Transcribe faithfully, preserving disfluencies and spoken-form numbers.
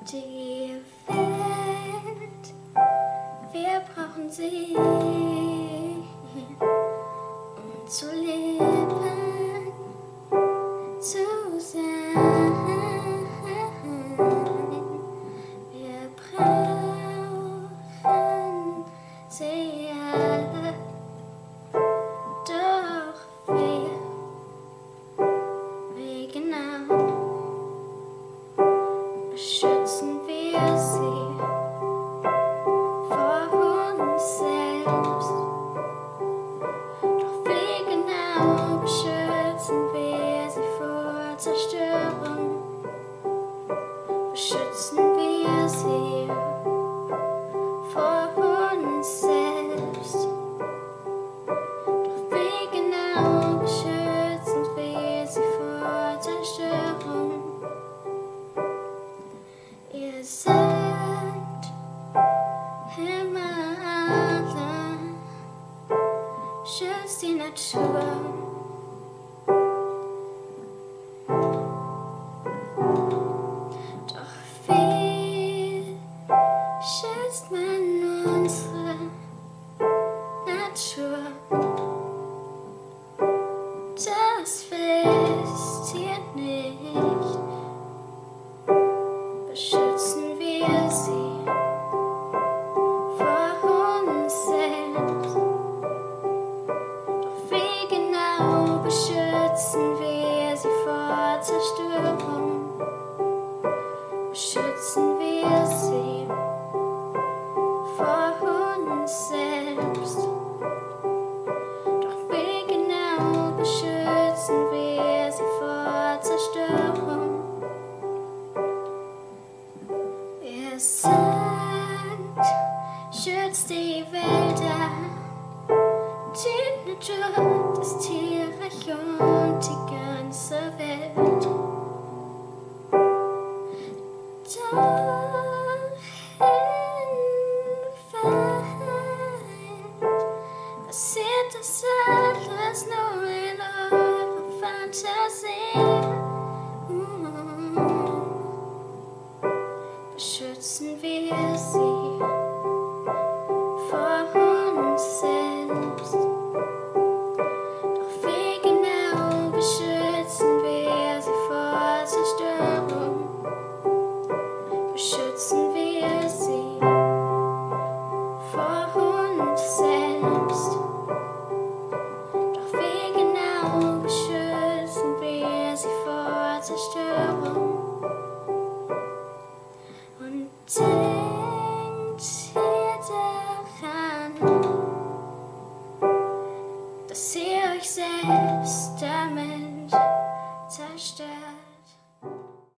Die Welt, wir brauchen sie, um zu leben, zu sein. Wir brauchen sie alle, doch wir, wie genau beschützen wir sie vor uns selbst. Doch wie genau beschützen wir sie vor Zerstörung? Beschützen wir sie vor uns selbst. Doch wie genau beschützen wir sie vor Zerstörung? Ihr sagt, immer, alle, schützt die Natur. Doch wie schützt man unsere Natur? Das wisst ihr nicht. Beschützen wir sie vor uns selbst. Doch wie genau beschützen wir sie vor Zerstörung? Beschützen wir sie vor uns selbst. Doch wie genau beschützen wir sie vor Zerstörung? Ihr sagt, schützt die Wälder, die Natur.